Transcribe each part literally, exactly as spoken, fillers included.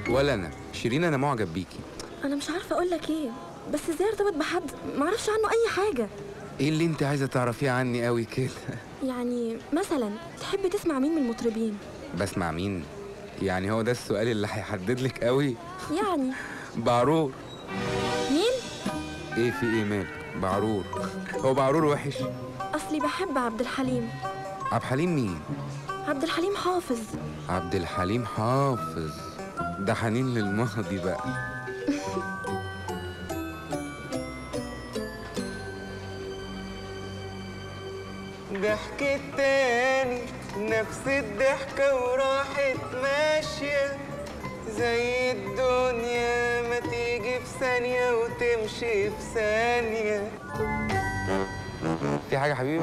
ولا انا شيرين، انا معجب بيكي. انا مش عارفه اقول لك ايه، بس ازاي ارتبط بحد ما اعرفش عنه اي حاجه؟ ايه اللي انت عايزه تعرفيه عني قوي كده؟ يعني مثلا تحب تسمع مين من المطربين؟ بسمع مين؟ يعني هو ده السؤال اللي هيحدد لك قوي؟ يعني بعرور. مين؟ ايه في ايه مالك؟ بعرور. هو بعرور وحش؟ اصلي بحب عبد الحليم. عبد الحليم مين؟ عبد الحليم حافظ. عبد الحليم حافظ ده حنين للماضي بقى. ضحكت تاني نفس الضحكة وراحت ماشية زي الدنيا ما تيجي في ثانية وتمشي في ثانية. في حاجة حبيبي؟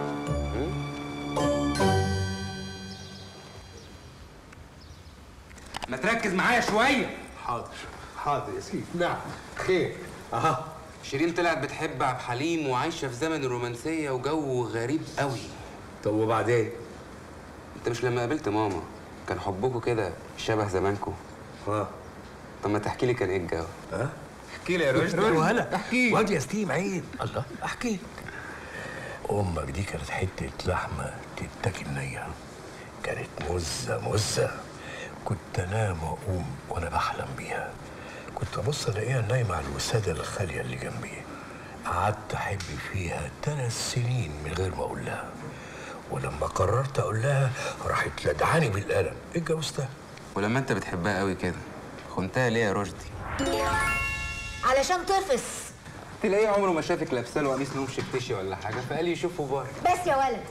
ما تركز معايا شوية. حاضر حاضر يا سيدي. نعم خير. اها شيرين طلعت بتحب عبد الحليم وعايشة في زمن الرومانسية وجو غريب قوي. طب وبعدين؟ انت مش لما قابلت ماما كان حبكوا كده شبه زمانكوا؟ اه. طب ما تحكي لي كان ايه الجو؟ ها؟ احكي لي يا رشدي. وهلا احكي. واد يا ستيم عيب. الله احكي لك. امك دي كانت حته لحمه تتاكل نيه. كانت مزه مزه. كنت انام واقوم وانا بحلم بيها. كنت ابص الاقيها نايمه على الوساده الخاليه اللي جنبي. قعدت احب فيها ثلاث سنين من غير ما اقول لها. ولما قررت اقول لها راحت لدعاني بالقلم. اتجوزتها. ولما انت بتحبها قوي كده خنتها ليه يا رشدي؟ علشان تفس. تلاقيه عمره ما شافك لابسه له قميص نوم شكتشي ولا حاجه فقال يشوفه بره. بس يا ولد،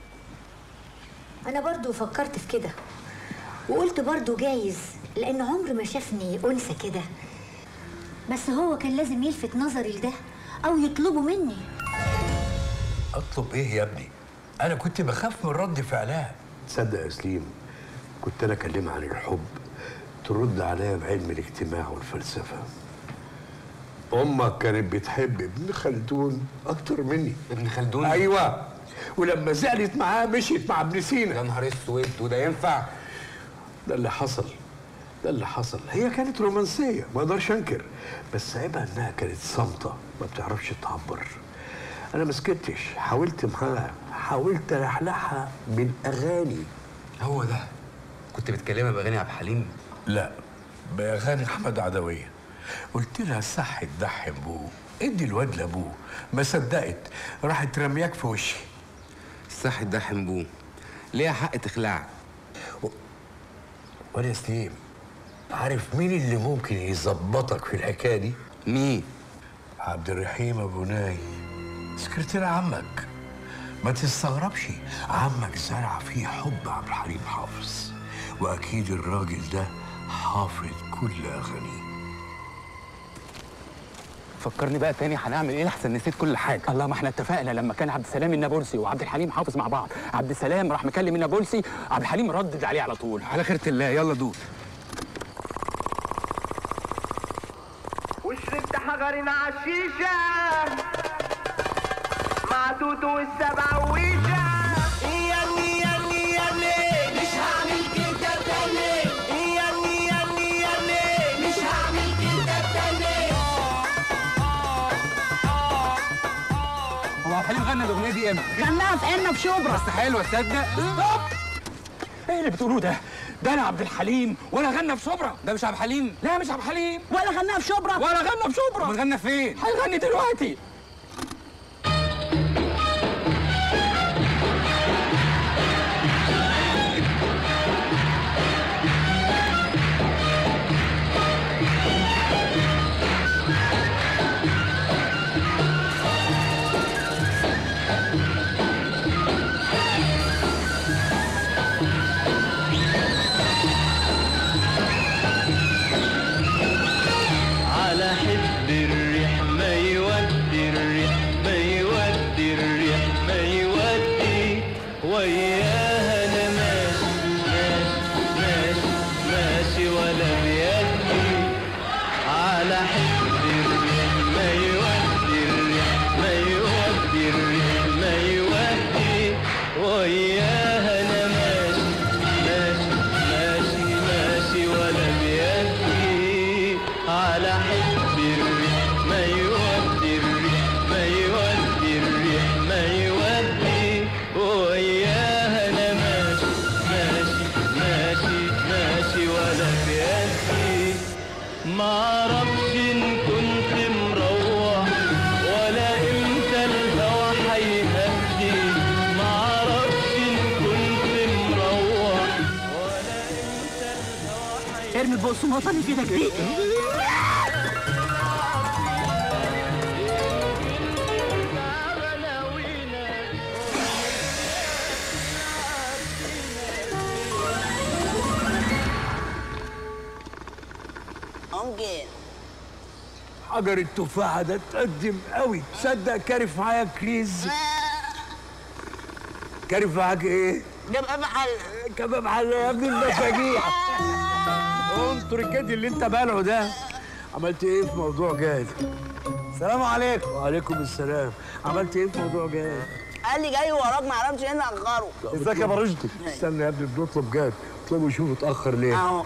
انا برضو فكرت في كده وقلت برضو جايز لان عمر ما شافني انثى كده، بس هو كان لازم يلفت نظري لده او يطلبه مني. اطلب ايه يا ابني؟ انا كنت بخاف من رد فعلها. تصدق يا سليم كنت انا اكلمها عن الحب ترد عليا بعلم الاجتماع والفلسفه. امك كانت بتحب ابن خلدون اكتر مني. ابن خلدون؟ ايوه. ولما زعلت معاه مشيت مع ابن سينا. يا نهار اسود، وده ينفع؟ ده اللي حصل. ده اللي حصل. هي كانت رومانسيه ما اقدرش انكر، بس عيبها انها كانت صامته ما بتعرفش تعبر. انا ما سكتش، حاولت معاها، حاولت الحلحها بالاغاني. هو ده كنت بتكلمها باغاني عبد الحليم؟ لا، باغاني احمد عدويه. قلت لها صح تدحم بوه، ادي الواد لابوه. ما صدقت، راحت رمياك في وشي. صح تدحم بوه، ليها حق تخلعك. و... وانا يا سليم عارف مين اللي ممكن يظبطك في الحكايه دي؟ مين؟ عبد الرحيم ابو ناي، سكرتير عمك. ما تستغربش، عمك زرع فيه حب عبد الحليم حافظ، واكيد الراجل ده حافظ كل اغانيه. فكرني بقى تاني هنعمل ايه لحسن نسيت كل حاجه. الله، ما احنا اتفقنا لما كان عبد السلام النابلسي وعبد الحليم حافظ مع بعض، عبد السلام راح مكلم النابلسي، عبد الحليم ردد عليه على طول. على خيرة الله، يلا دور. وشربت حجرين عالشيشة مع توتو والسبع ويشة. ياني ياني ياني مش هعمل كده تاني. ياني ياني ياني مش هعمل كده تاني. هو عبد الحليم غنى الاغنيه دي امتى؟ غناها في عنا في شبرا. بس حلوه تصدق. ايه اللي بتقولوه ده؟ ده انا عبد الحليم ولا غنى في شبرا. ده مش عبد الحليم؟ لا مش عبد الحليم ولا غناها في شبرا. ولا غنى في شبرا. امال غنى فين؟ هيغني دلوقتي. على حب الريح ما يودي معرفش ان كنت مروح ولا امتى الهوى هيهدي، معرفش ان كنت مروح ولا امتى الهوى هيهدي. ارمي البقسماطه اللي في ايدك دي. حجر التفاحة ده اتقدم قوي، تصدق كارف معايا كريز. كارف معاك ايه؟ كباب حله. كباب حله يا ابني المفاجيع. انطر الجدي اللي انت بالعه ده. عملت ايه في موضوع جاد؟ السلام عليكم. وعليكم السلام. عملت ايه في موضوع جاد؟ قال لي جاي وراك ما اعرفش ايه اللي اخره. ازيك يا برشدي؟ استنى يا ابني بنطلب جاد، اطلبوا شوفوا اتاخر ليه. اهو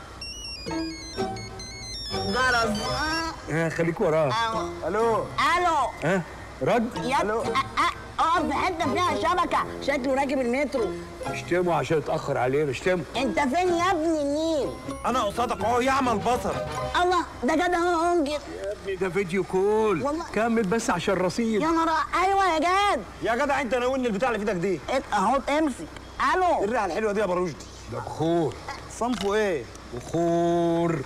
جرس. اه خليك وراه. اهو. الو. الو. ها رد؟ يا الو. اقف في حته فيها شبكه، شكله راكب المترو. اشتموا عشان اتاخر علينا، اشتموا. انت فين يا ابني النيل؟ انا قصادك اهو يعمل بصر. الله ده جد اهو انجل. يا ابني ده فيديو كول. والله. كمل بس عشان رصيد. يا نهار ايوه يا جاد. يا جدع انت ناولني البتاع اللي في ايدك دي. ات- اهو امسك. الو. الريحه الحلوه دي يا برشدي. ده بخور. صنفه ايه؟ بخور.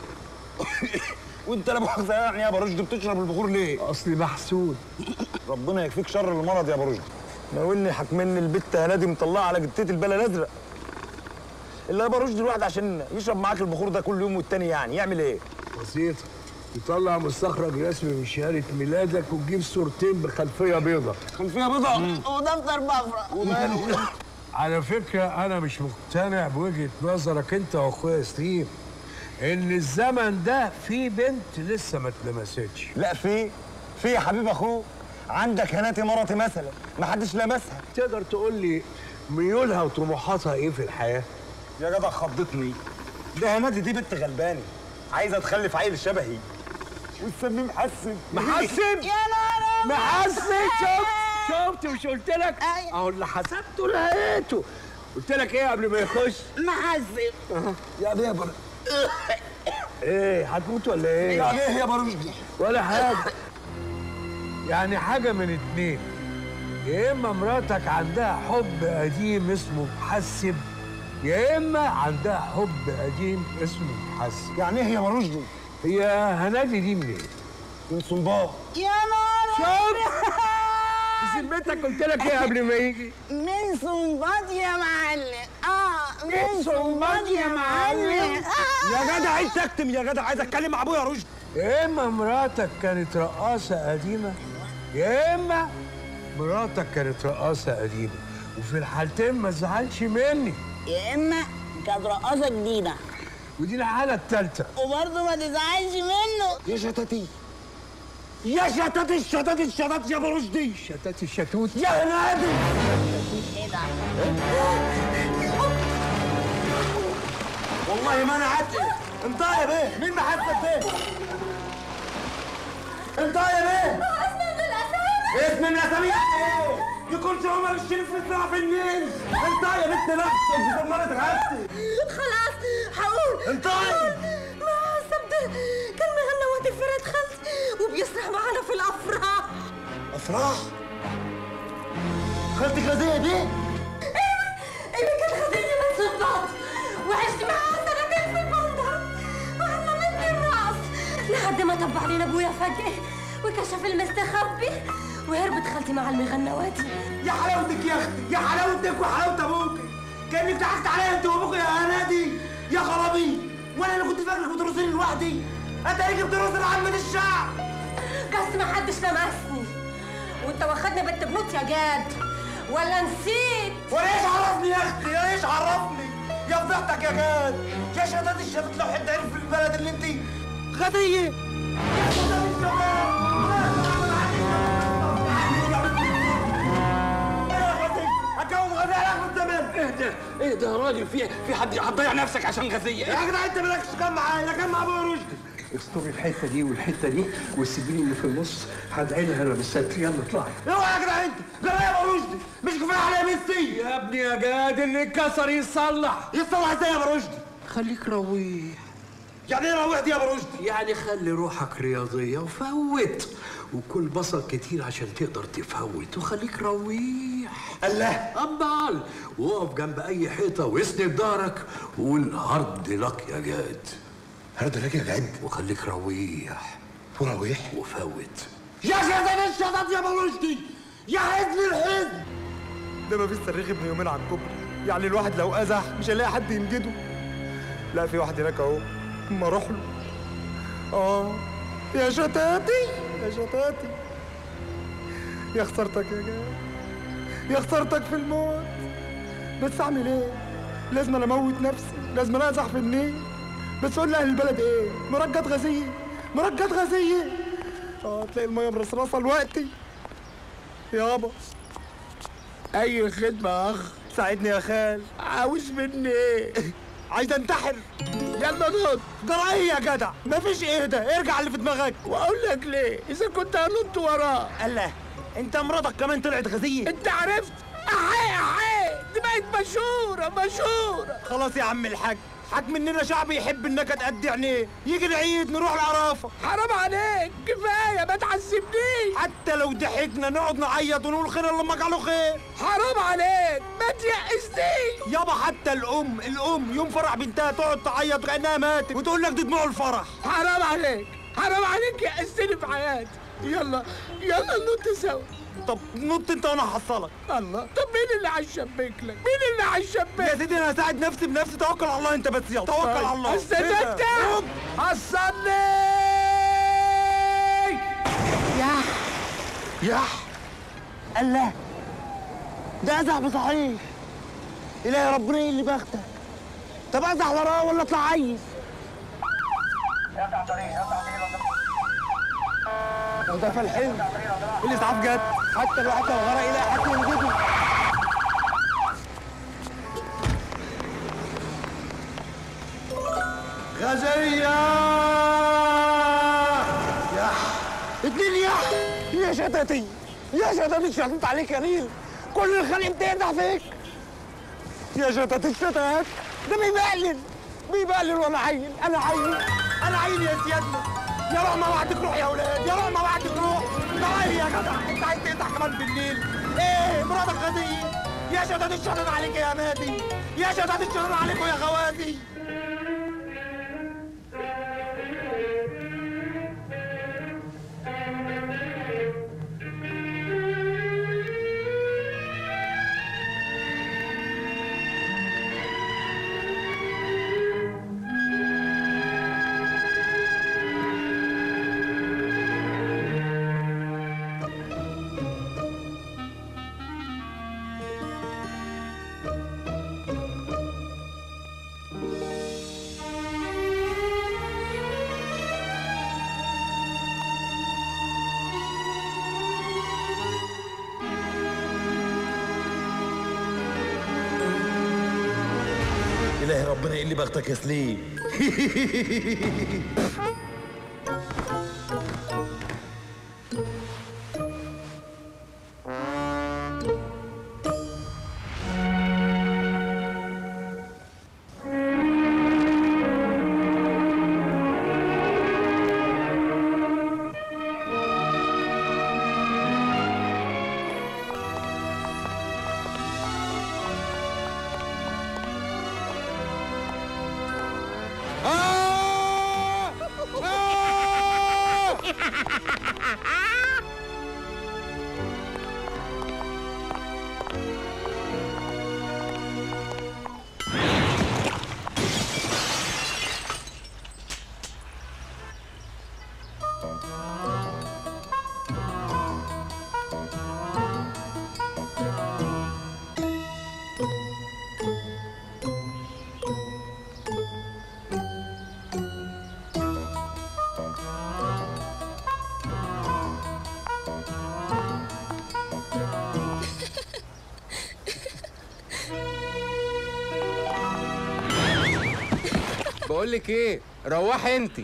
وانت لا مؤاخذه يعني يا برشدي بتشرب البخور ليه؟ اصلي محسود. ربنا يكفيك شر المرض يا برشدي. ناولني حكمني البت هنادي مطلعه على جتتي البلا الازرق. اللي يا برشدي الواحد عشان يشرب معاك البخور ده كل يوم والتاني يعني يعمل ايه؟ بسيطة. تطلع مستخرج رسمي من شهادة ميلادك وتجيب صورتين بخلفية بيضة. خلفيه بيضاء. ودفتر بفرة. وماله؟ على فكرة أنا مش مقتنع بوجهة نظرك أنت وأخويا سليم إن الزمن ده فيه بنت لسه ما اتلمستش. لا في في يا حبيب اخوه. عندك هناتي مرتي مثلا ما حدش لمسها. تقدر تقول لي ميولها وطموحاتها إيه في الحياة؟ يا جدع خضتني. ده هنادي دي بنت غلباني عايزه تخلف عيل شبهي والسميه محسن. محسن؟ يا نهار أبيض. محسن. شفت شفت مش قلت لك؟ أيوة. أهو اللي حسبته لقيته. قلت لك إيه قبل ما يخش؟ محسن. يا ابني يا بر... ايه هتموت ولا ايه؟ يعني ايه يا برشدي؟ ولا حاجة. يعني حاجة من اتنين، يا إما مراتك عندها حب قديم اسمه محسب، يا إما عندها حب قديم اسمه محسب. يعني ايه يا برشدي؟ هي هنادي دي منين؟ من صنباط. يا نهار شوف بذمتك قلت لك ايه قبل ما يجي؟ من صنباط يا معلم. اه من صنباط يا معلم. آه. يا جدع انت اكتم يا جدع عايز اتكلم مع ابويا رشدي. يا إما مراتك كانت رقاصة قديمة، يا إما مراتك كانت رقاصة قديمة، وفي الحالتين ما تزعلش مني. يا اما كانت رقاصه جديده ودي الحالة التالتة. وبرضه ما تزعلش منه. يا شتاتي يا شتات الشتات الشتات يا برشدي. شتات الشتوت. يا هنادي ايه ده؟ والله ما انا عاتل. انت يا بيه مين محسب بيه؟ انت يا بيه اسم من الاسامي ايه؟ يكونش عمر الشريف بيطلع في النيل. انت يا بنت نفسك في زمانة غابتي. خلاص هقول. انت ما صدق كان مغنى وقت فرقة خالتي وبيسرح معانا في الافراح. افراح؟ خالتك غازية بيه؟ اللي كان خدني من صنباط وعشت معاه سنتين في البندر وعلمتني الرقص لحد ما طب علينا ابويا فجأة وكشف المستخبي وهربت خالتي مع المغنواتي. يا حلاوتك يا اختي يا حلاوتك وحلاوه ابوك. كانك ضحكت عليا انت وابوك يا هنادي يا خرابي. وانا اللي كنت فاكرك بترقصني لوحدي. اتاريك بترقص لعامة الشعب. بس ما حدش لمسني وانت واخدني بنت بنوت يا جاد ولا نسيت؟ وانا ايش عرفني يا اختي يا ايش عرفني يا فضحتك يا جاد. يا شتات الشتات لو حد عرف في البلد اللي انت غديه. يا شتات الشتات هتجوز غزية على اخر الزمان. اهدى اهدى يا راجل، في في حد هتضيع نفسك عشان غزيه. يا جدع انت مالكش كام معايا لا كام مع ابويا رشدي. استوري الحتة دي والحتة دي والسجين اللي في النص هدعيلها انا بالستر. يلا اطلعي. اوعى يا جدع انت جرايه يا ابو رشدي مش كفايه عليا بنتي. يا ابني يا جاد اللي اتكسر يصلح. يصلح ازاي يا ابو رشدي؟ خليك رويح يعني ايه روحت يا ابو رشدي؟ يعني خلي روحك رياضية وفوت، وكل بصل كتير عشان تقدر تفوت، وخليك رويح. الله أمال وقف جنب أي حيطة واسند ظهرك وقول هارد لك يا جاد. هارد لك يا جاد؟ وخليك رويح ورويح وفوت. يا شهادة الشهادات يا ابو رشدي، يا حزب الحزب. ده ما فيش صريخ ابن يومين على الكوبري، يعني الواحد لو ازح مش هيلاقي حد ينجده. لا في واحد هناك اهو، اما اروح له. اه يا شتاتي يا شتاتي، يا خسارتك يا جاد، يا خسارتك في الموت. بس اعمل ايه؟ لازم انا اموت نفسي، لازم انا ازح في النيل. بس قول لاهل البلد ايه؟ مرجات غازيه، مرجات غازيه. اه تلاقي الميه مرصرصه دلوقتي. يابا اي خدمه يا اخ، ساعدني يا خال. عاوز مني ايه؟ عايز انتحر. يلا نط. جرى ايه يا جدع؟ مفيش ايه ده، ارجع اللي في دماغك. واقول لك ليه؟ اذا كنت هنط وراه. الله، انت مراتك كمان طلعت غازيه. انت عرفت؟ احي احي، دي بقت مشهوره مشهوره. خلاص يا عم الحاج، حاج مننا شعب يحب النكد قد عينيه. يجي العيد نروح العرافه. حرام عليك، كفايه ما تعذبنيش. حتى لو ضحكنا نقعد نعيط ونقول خير اللهم اجعله خير. حرام عليك، ما تيأسنيش. يابا حتى الام الام يوم فرح بنتها تقعد تعيط كانها ماتت وتقول لك دي دموع الفرح. حرام عليك، حرام عليك، يأستني في حياتي. يلا يلا ننط سوا. طب نط انت وانا هحصلك. الله، طب مين اللي هيشبك لك؟ مين اللي هيشبك؟ يا سيدي انا هساعد نفسي بنفسي. توكل على الله انت بس، يلا توكل على الله. استنى حصلني. يح يح. الله، ده ازح بصحيح. الهي ربنا ايه اللي باخدك. طب ازح وراه ولا اطلع عايز؟ وده في الحلم الاسعاف جت، حتى الواحد لو غرق يلاقي حد ينجده. غازية يح اتنين يح. يا شتاتي يا شتاتي، شتت عليك يا نيل، كل الخلق بتقدح فيك. يا شتات الشتات، ده بيبقلل بيبقلل وانا عيل. انا عيل انا عيل يا سيادنا. يا روح ما وعدك روح يا اولاد، يا روح ما وعدك روح. تعالي يا جدع، انت عايز تقطع كمان بالليل؟ ايه مراتك غازيه؟ يا شتات الشتات عليك يا مادي، يا شتات الشتات عليكوا يا خواتي. إلهي ربنا ايه اللي باخدك يا سليم. بقول لك ايه، روحي انت.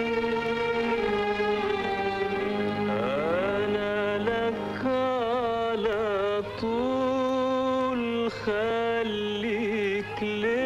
أنا لك على طول خليك ليه